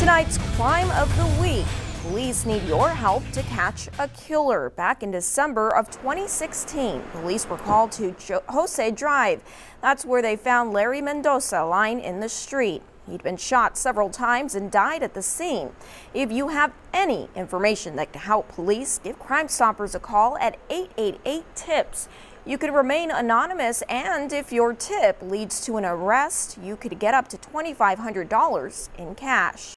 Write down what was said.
Tonight's crime of the week. Police need your help to catch a killer. Back in December of 2016, police were called to Jose Drive. That's where they found Larry Mendoza lying in the street. He'd been shot several times and died at the scene. If you have any information that can help police, give Crime Stoppers a call at 888-TIPS. You could remain anonymous, and if your tip leads to an arrest, you could get up to $2,500 in cash.